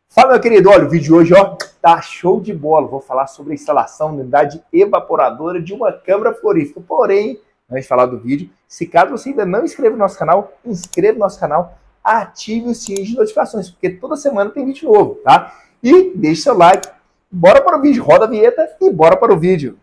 Fala, meu querido, olha, o vídeo de hoje, ó, tá show de bola. Vou falar sobre a instalação da unidade evaporadora de uma câmara frigorífica. Porém, antes de falar do vídeo, se caso você ainda não inscreva no nosso canal, inscreva no nosso canal, ative o sininho de notificações, porque toda semana tem vídeo novo, tá? E deixe seu like. Bora para o vídeo, roda a vinheta e bora para o vídeo.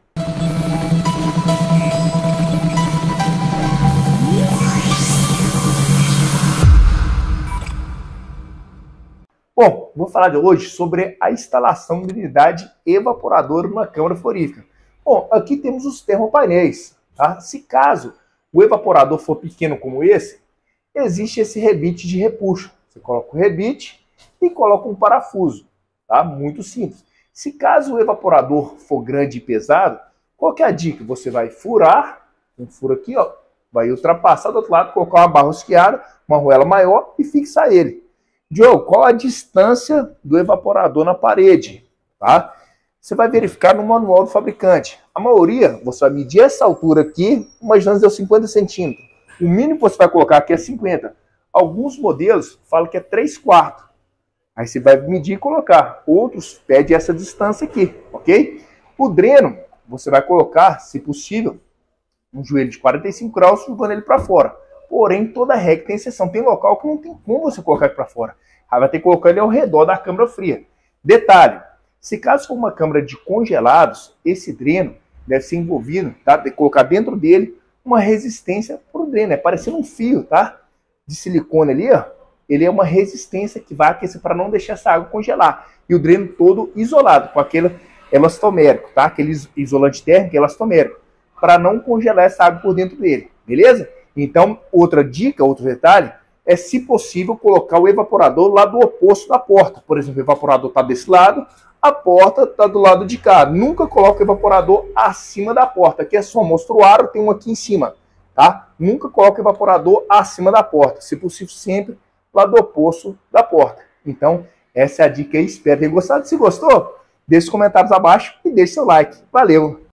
Bom, vou falar hoje sobre a instalação de unidade evaporadora numa câmara frigorífica. Bom, aqui temos os termopainéis, tá? Se caso o evaporador for pequeno como esse, existe esse rebite de repuxo. Você coloca o rebite e coloca um parafuso, tá? Muito simples. Se caso o evaporador for grande e pesado, qual que é a dica? Você vai furar, um furo aqui, ó, vai ultrapassar do outro lado, colocar uma barra rosqueada, uma arruela maior e fixar ele. Diogo, qual a distância do evaporador na parede? Tá? Você vai verificar no manual do fabricante. A maioria, você vai medir essa altura aqui, imaginando que é 50 centímetros. O mínimo que você vai colocar aqui é 50. Alguns modelos falam que é 3/4. Aí você vai medir e colocar. Outros pedem essa distância aqui, ok? O dreno, você vai colocar, se possível, um joelho de 45 graus, jogando ele para fora. Porém, toda regra tem exceção. Tem local que não tem como você colocar ele para fora. Aí vai ter que colocar ele ao redor da câmara fria. Detalhe, se caso for uma câmara de congelados, esse dreno deve ser envolvido, tá? Tem que colocar dentro dele uma resistência para o dreno. É parecendo um fio, tá? De silicone ali, ó. Ele é uma resistência que vai aquecer para não deixar essa água congelar. E o dreno todo isolado, com aquele elastomérico, tá? Aquele isolante térmico elastomérico, para não congelar essa água por dentro dele, beleza? Então, outra dica, outro detalhe, é, se possível, colocar o evaporador lá do oposto da porta. Por exemplo, o evaporador está desse lado, a porta está do lado de cá. Nunca coloque o evaporador acima da porta. Aqui é só mostra o aro, tem um aqui em cima, tá? Nunca coloque o evaporador acima da porta. Se possível, sempre lá do oposto da porta. Então, essa é a dica aí. Espero ter gostado. Se gostou, deixe os comentários abaixo e deixe seu like. Valeu!